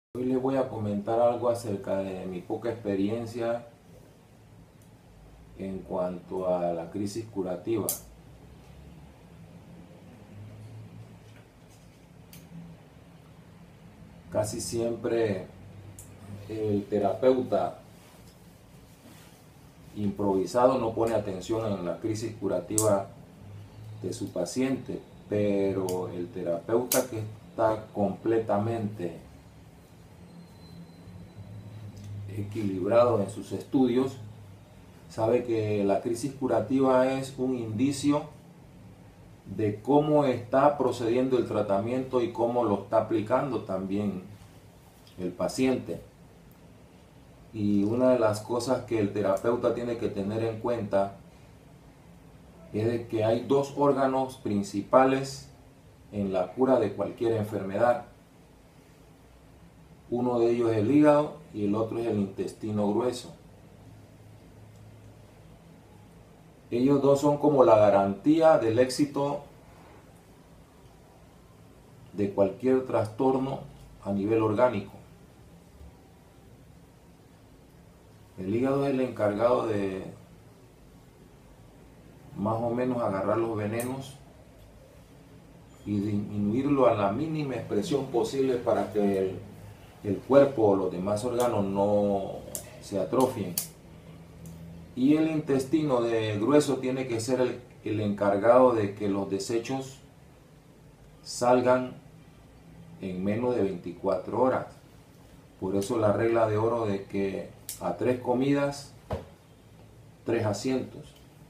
Hoy les voy a comentar algo acerca de mi poca experiencia en cuanto a la crisis curativa. Casi siempre el terapeuta improvisado no pone atención en la crisis curativa de su paciente, pero el terapeuta que está completamente equilibrado en sus estudios sabe que la crisis curativa es un indicio de cómo está procediendo el tratamiento y cómo lo está aplicando también el paciente. Y una de las cosas que el terapeuta tiene que tener en cuenta es de que hay dos órganos principales en la cura de cualquier enfermedad. Uno de ellos es el hígado y el otro es el intestino grueso. Ellos dos son como la garantía del éxito de cualquier trastorno a nivel orgánico. El hígado es el encargado de más o menos agarrar los venenos y disminuirlo a la mínima expresión posible para que el cuerpo o los demás órganos no se atrofien. Y el intestino grueso tiene que ser el encargado de que los desechos salgan en menos de 24 horas. Por eso la regla de oro de que a 3 comidas, 3 asientos.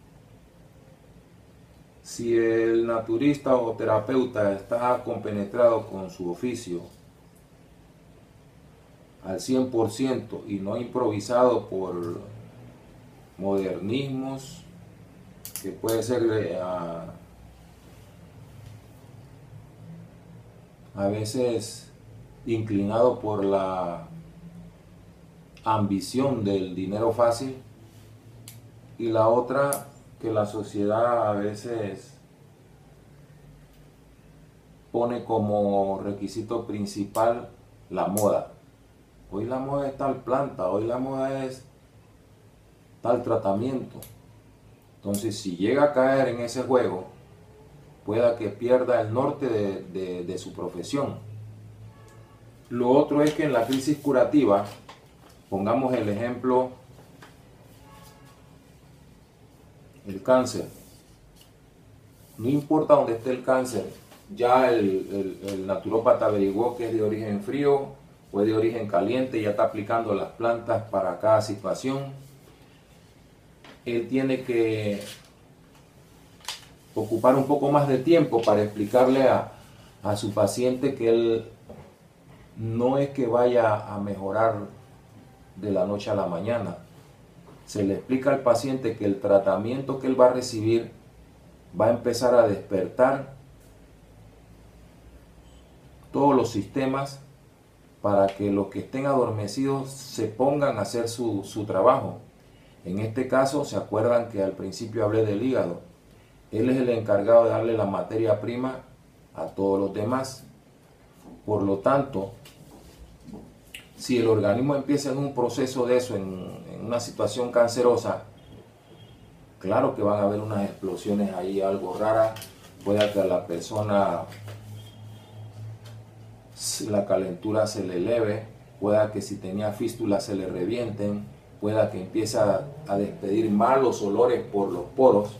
Si el naturista o terapeuta está compenetrado con su oficio al 100% y no improvisado por modernismos, que puede ser a veces inclinado por la ambición del dinero fácil, y la otra, que la sociedad a veces pone como requisito principal la moda. Hoy la moda es tal planta, hoy la moda es tal tratamiento. Entonces, si llega a caer en ese juego, pueda que pierda el norte de su profesión. Lo otro es que en la crisis curativa, pongamos el ejemplo, el cáncer. No importa dónde esté el cáncer, ya el naturópata averiguó que es de origen frío o es de origen caliente, ya está aplicando las plantas para cada situación. Él tiene que ocupar un poco más de tiempo para explicarle a su paciente que él no es que vaya a mejorar de la noche a la mañana. Se le explica al paciente que el tratamiento que él va a recibir va a empezar a despertar todos los sistemas para que los que estén adormecidos se pongan a hacer su trabajo. En este caso, ¿se acuerdan que al principio hablé del hígado? Él es el encargado de darle la materia prima a todos los demás. Por lo tanto, si el organismo empieza en un proceso de eso, en una situación cancerosa, claro que van a haber unas explosiones ahí, algo raras. Puede que a la persona la calentura se le eleve, pueda que si tenía fístula se le revienten, pueda que empiece a despedir malos olores por los poros,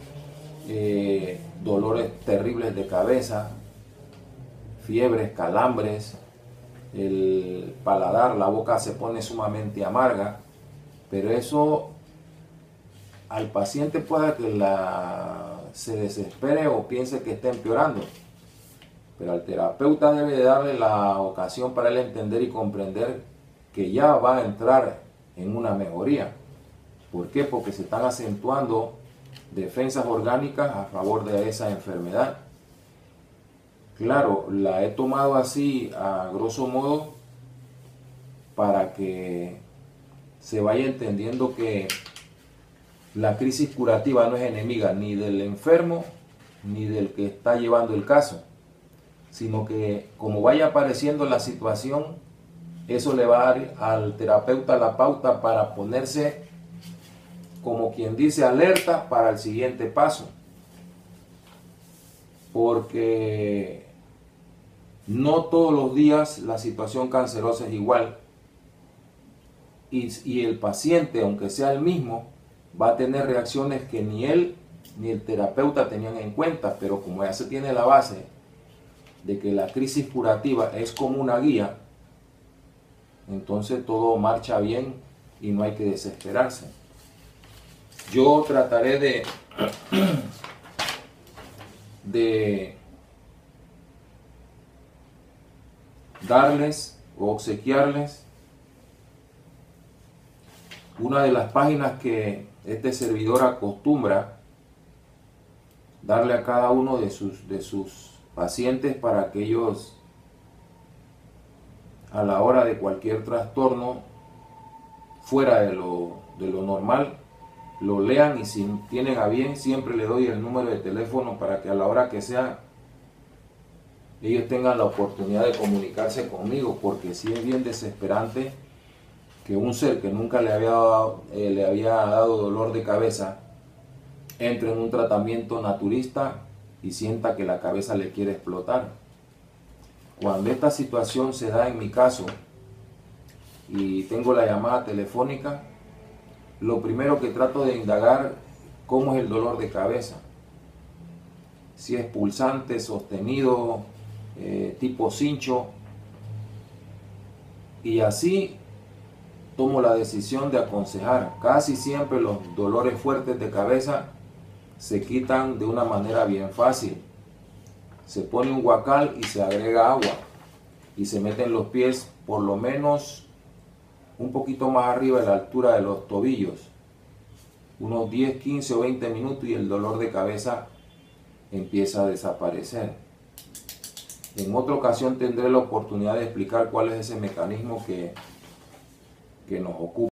dolores terribles de cabeza, fiebres, calambres, el paladar, la boca se pone sumamente amarga, pero eso al paciente pueda que se desespere o piense que está empeorando, pero al terapeuta debe de darle la ocasión para él entender y comprender que ya va a entrar en una mejoría. ¿Por qué? Porque se están acentuando defensas orgánicas a favor de esa enfermedad. Claro, la he tomado así a grosso modo para que se vaya entendiendo que la crisis curativa no es enemiga ni del enfermo ni del que está llevando el caso, sino que como vaya apareciendo la situación, eso le va a dar al terapeuta la pauta para ponerse, como quien dice, alerta para el siguiente paso. Porque no todos los días la situación cancerosa es igual. Y el paciente, aunque sea el mismo, va a tener reacciones que ni él ni el terapeuta tenían en cuenta. Pero como ya se tiene la base de que la crisis curativa es como una guía, entonces todo marcha bien y no hay que desesperarse. Yo trataré de darles o obsequiarles una de las páginas que este servidor acostumbra darle a cada uno de sus pacientes para que ellos, a la hora de cualquier trastorno fuera de lo normal, lo lean, y si tienen a bien siempre le doy el número de teléfono para que a la hora que sea ellos tengan la oportunidad de comunicarse conmigo, porque sí es bien desesperante que un ser que nunca le había dado dolor de cabeza entre en un tratamiento naturista y sienta que la cabeza le quiere explotar. Cuando esta situación se da en mi caso y tengo la llamada telefónica, lo primero que trato de indagar cómo es el dolor de cabeza, si es pulsante, sostenido, tipo cincho, y así tomo la decisión de aconsejar. Casi siempre los dolores fuertes de cabeza se quitan de una manera bien fácil. Se pone un guacal y se agrega agua y se meten los pies por lo menos un poquito más arriba de la altura de los tobillos, unos 10, 15 o 20 minutos, y el dolor de cabeza empieza a desaparecer. En otra ocasión tendré la oportunidad de explicar cuál es ese mecanismo que nos ocupa.